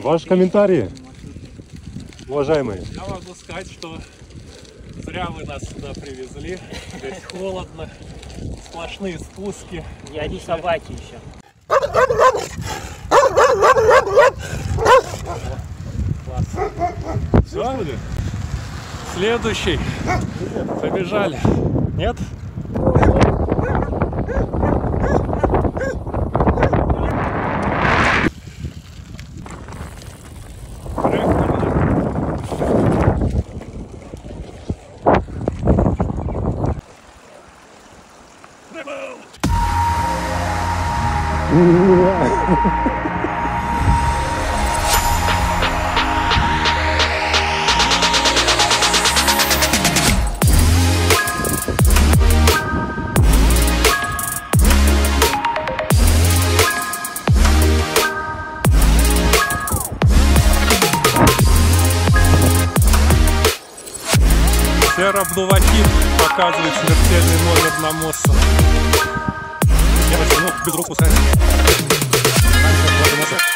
Ваши комментарии, уважаемые. Я могу сказать, что зря вы нас сюда привезли. Здесь холодно, сплошные спуски. И они собаки еще. Все, блин? Следующий. Побежали. Нет? Серабдувахин показывает смертельный номер на Моссу. Я возьму без рук пускай.